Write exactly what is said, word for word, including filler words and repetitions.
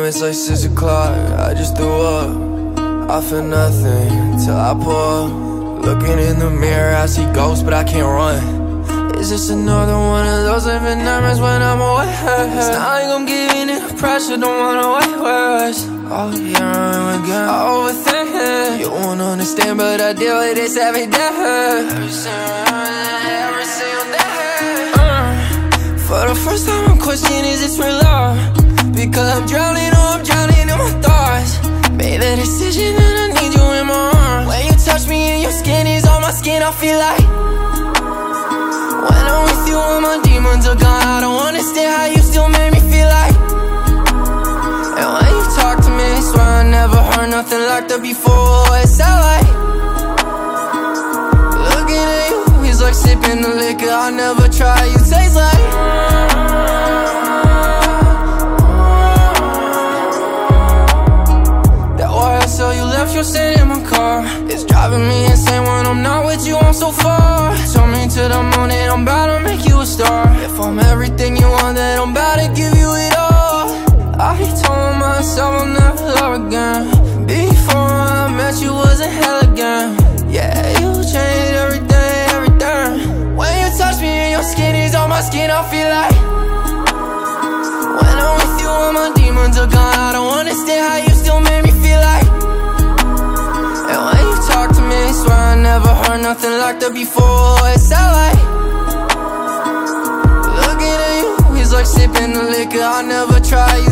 it's like six o'clock, I just threw up. I feel nothing till I pull up. Looking in the mirror, I see ghosts, but I can't run. It's just another one of those living nightmares when I'm away. It's not like I'm giving in pressure, don't wanna wait words. Oh, here I am again, I overthink it. You won't understand, but I deal with this every day. Every single day. uh, For the first time I'm questioning, is this real love? Because I'm drowning, oh I'm drowning in my thoughts. Made a decision and I need you in my arms. When you touch me and your skin is on my skin, I feel like when I'm with you, all my demons are gone. I don't understand how you still make me feel like. And when you talk to me, I swear I never heard nothing like that before. It sound like looking at you, it's like sipping the liquor I never tried. You taste like that Y S L you left, you're sitting in my car. It's driving me insane when I'm not with you, I'm so far. Told me to the moon and I'm about to make you a star. If I'm everything you want, then I'm about to give you it all. I told myself I'll never love again. Before I met you wasn't hell again. Yeah, you changed everything, everything. When you touch me and your skin is on my skin, I feel like when I'm with you, all my demons are gone. I don't understand how you still make me feel like. And when you talk to me, I swear I never heard nothing like that before. It sound like looking at you, it's like sipping the liquor I never tried.